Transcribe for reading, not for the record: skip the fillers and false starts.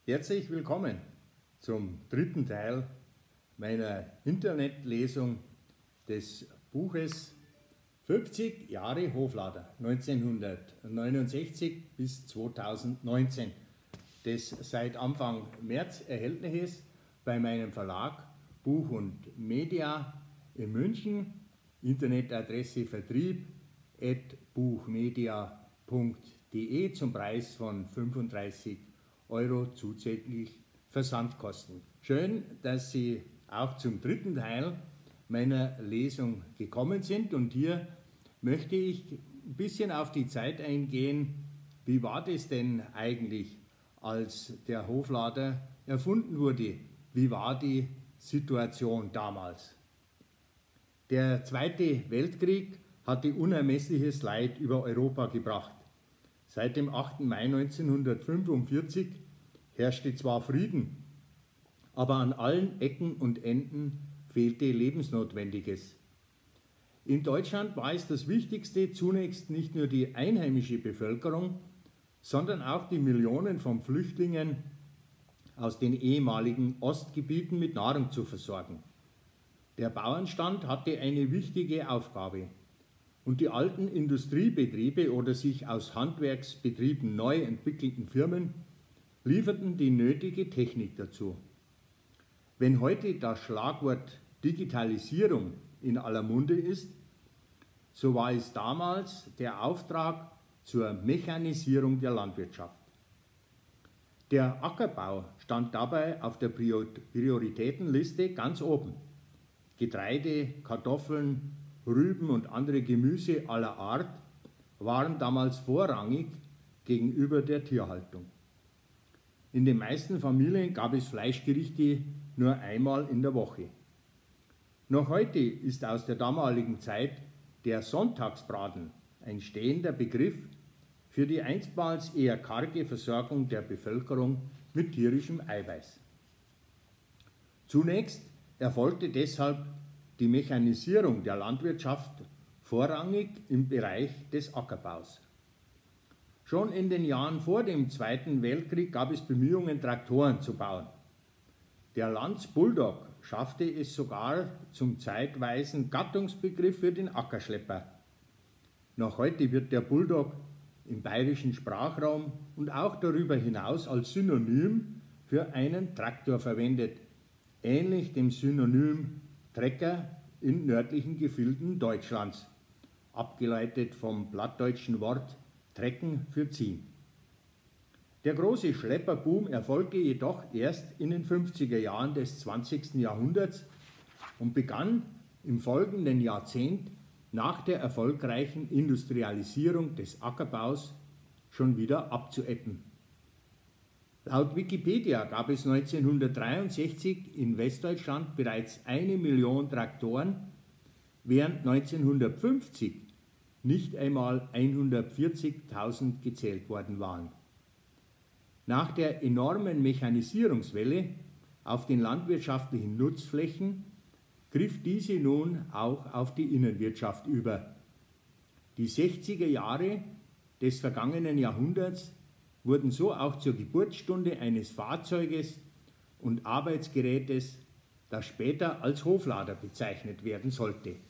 Herzlich willkommen zum dritten Teil meiner Internetlesung des Buches 50 Jahre Hoflader 1969 bis 2019, das seit Anfang März erhältlich ist bei meinem Verlag Buch und Media in München. Internetadresse vertrieb@buchmedia.de zum Preis von 35 € zusätzlich Versandkosten. Schön, dass Sie auch zum dritten Teil meiner Lesung gekommen sind, und hier möchte ich ein bisschen auf die Zeit eingehen. Wie war das denn eigentlich, als der Hoflader erfunden wurde? Wie war die Situation damals? Der Zweite Weltkrieg hatte unermessliches Leid über Europa gebracht. Seit dem 8. Mai 1945 herrschte zwar Frieden, aber an allen Ecken und Enden fehlte Lebensnotwendiges. In Deutschland war es das Wichtigste, zunächst nicht nur die einheimische Bevölkerung, sondern auch die Millionen von Flüchtlingen aus den ehemaligen Ostgebieten mit Nahrung zu versorgen. Der Bauernstand hatte eine wichtige Aufgabe, und die alten Industriebetriebe oder sich aus Handwerksbetrieben neu entwickelten Firmen lieferten die nötige Technik dazu. Wenn heute das Schlagwort Digitalisierung in aller Munde ist, so war es damals der Auftrag zur Mechanisierung der Landwirtschaft. Der Ackerbau stand dabei auf der Prioritätenliste ganz oben. Getreide, Kartoffeln, Rüben und andere Gemüse aller Art waren damals vorrangig gegenüber der Tierhaltung. In den meisten Familien gab es Fleischgerichte nur einmal in der Woche. Noch heute ist aus der damaligen Zeit der Sonntagsbraten ein stehender Begriff für die einstmals eher karge Versorgung der Bevölkerung mit tierischem Eiweiß. Zunächst erfolgte deshalb die Mechanisierung der Landwirtschaft vorrangig im Bereich des Ackerbaus. Schon in den Jahren vor dem Zweiten Weltkrieg gab es Bemühungen, Traktoren zu bauen. Der Lanz Bulldog schaffte es sogar zum zeitweisen Gattungsbegriff für den Ackerschlepper. Noch heute wird der Bulldog im bayerischen Sprachraum und auch darüber hinaus als Synonym für einen Traktor verwendet, ähnlich dem Synonym Trecker in nördlichen Gefilden Deutschlands, abgeleitet vom plattdeutschen Wort Trecken für ziehen. Der große Schlepperboom erfolgte jedoch erst in den 50er Jahren des 20. Jahrhunderts und begann im folgenden Jahrzehnt nach der erfolgreichen Industrialisierung des Ackerbaus schon wieder abzuebben. Laut Wikipedia gab es 1963 in Westdeutschland bereits 1 Million Traktoren, während 1950 nicht einmal 140.000 gezählt worden waren. Nach der enormen Mechanisierungswelle auf den landwirtschaftlichen Nutzflächen griff diese nun auch auf die Innenwirtschaft über. Die 60er Jahre des vergangenen Jahrhunderts wurden so auch zur Geburtsstunde eines Fahrzeuges und Arbeitsgerätes, das später als Hoflader bezeichnet werden sollte.